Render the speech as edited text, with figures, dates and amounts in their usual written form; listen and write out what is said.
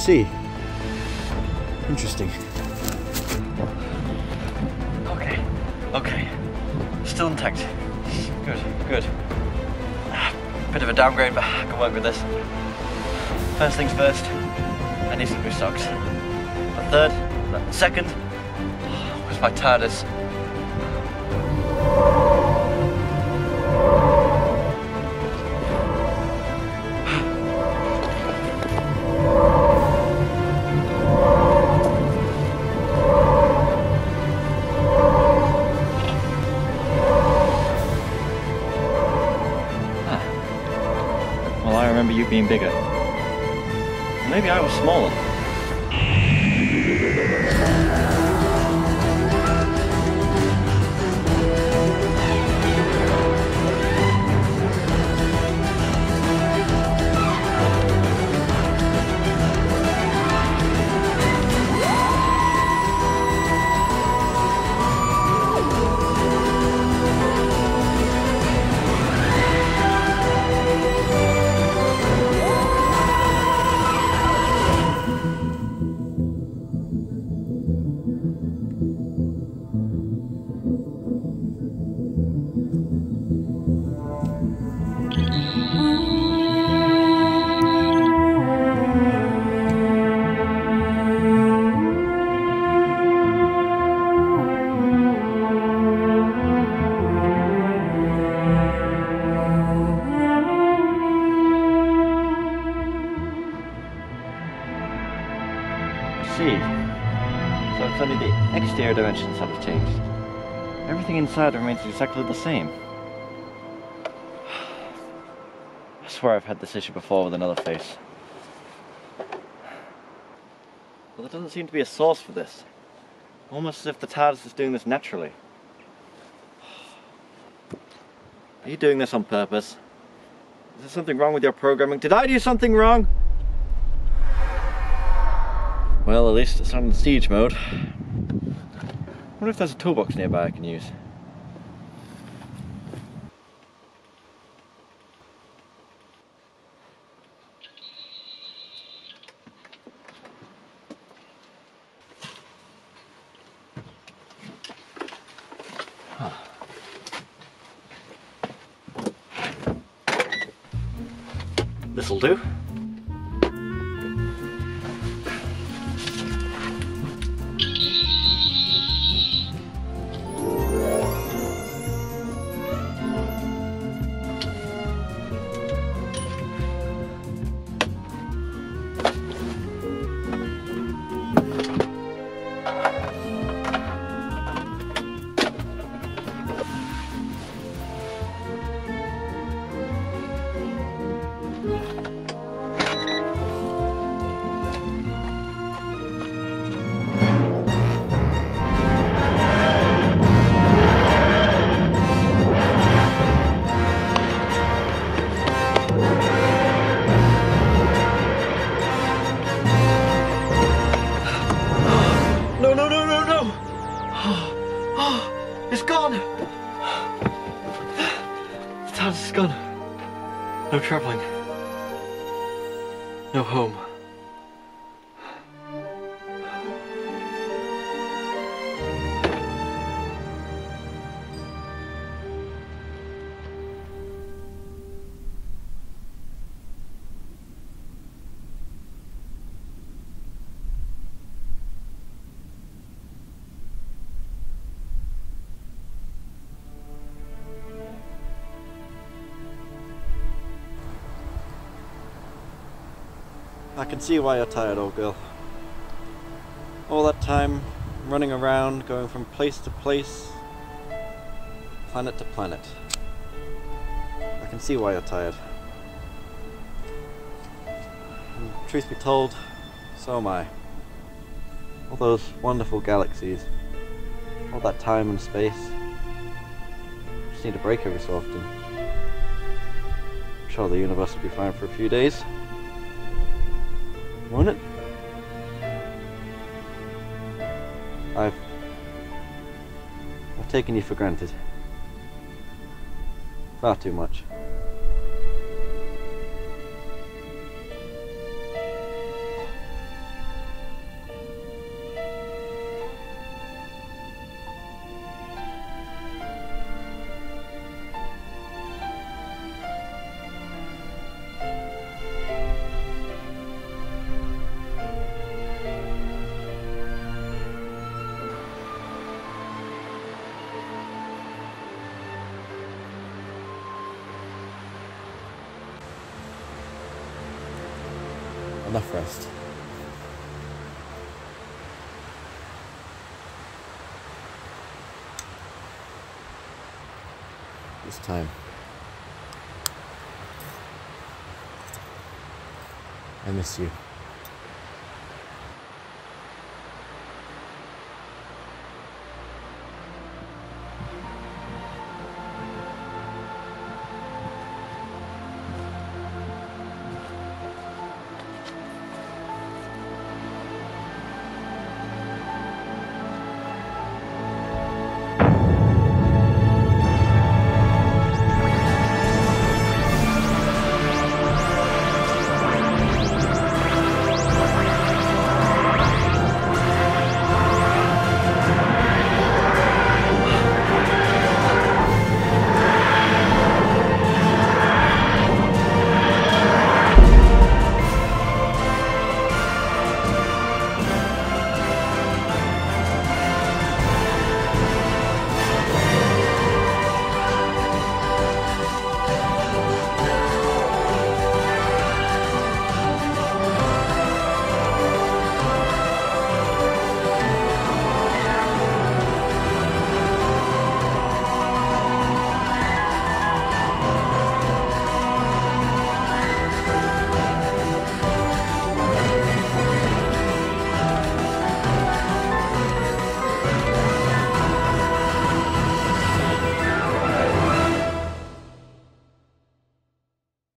see. Interesting. Okay. Still intact. Good. Bit of a downgrade, but I can work with this. First things first, I need some new socks. Second was my Tardis. Well, I remember you being bigger. Maybe I was smaller. So it's only the exterior dimensions that have changed. Everything inside remains exactly the same. I swear I've had this issue before with another face. But there doesn't seem to be a source for this. Almost as if the TARDIS is doing this naturally. Are you doing this on purpose? Is there something wrong with your programming? Did I do something wrong? Well, at least it's not in siege mode. I wonder if there's a toolbox nearby I can use. This'll do. It's gone! The TARDIS is gone. No travelling. No home. I can see why you're tired, old girl. All that time running around, going from place to place, planet to planet. I can see why you're tired. And truth be told, so am I. All those wonderful galaxies, all that time and space. Just need a break every so often. I'm sure the universe will be fine for a few days. Won't it? I've taken you for granted. Far too much. Enough rest. This time, I miss you.